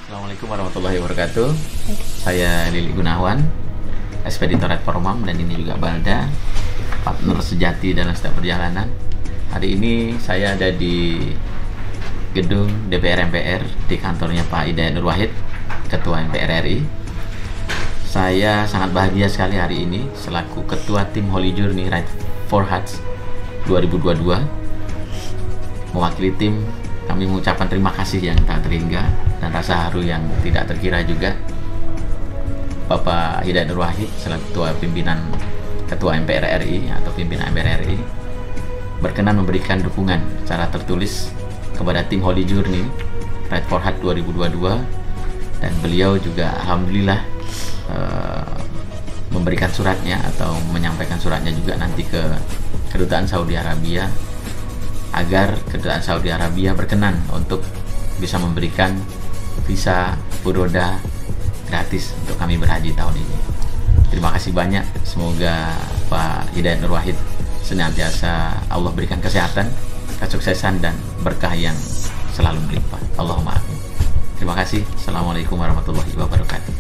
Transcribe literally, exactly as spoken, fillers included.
Assalamualaikum warahmatullahi wabarakatuh. Saya Lili Gunawan, ekspeditor Red for Mom, dan ini juga Balda, partner sejati dalam setiap perjalanan. Hari ini saya ada di gedung D P R M P R di kantornya Pak Hidayat Nur Wahid, Ketua M P R R I. Saya sangat bahagia sekali hari ini selaku Ketua Tim Holy Journey Ride for Hajj dua ribu dua puluh dua. Mewakili tim, kami mengucapkan terima kasih yang tak terhingga dan rasa haru yang tidak terkira juga Bapak Hidayat Nur Wahid selaku Ketua Pimpinan Ketua M P R R I atau Pimpinan M P R R I berkenan memberikan dukungan secara tertulis kepada tim Holy Journey Ride for Hajj dua ribu dua puluh dua, dan beliau juga alhamdulillah uh, memberikan suratnya atau menyampaikan suratnya juga nanti ke Kedutaan Saudi Arabia agar Kedutaan Saudi Arabia berkenan untuk bisa memberikan visa furoda gratis untuk kami berhaji tahun ini. Terima kasih banyak. Semoga Pak Hidayat Nur Wahid senantiasa Allah berikan kesehatan, kesuksesan, dan berkah yang selalu melimpah. Allahumma amin. Terima kasih. Assalamualaikum warahmatullahi wabarakatuh.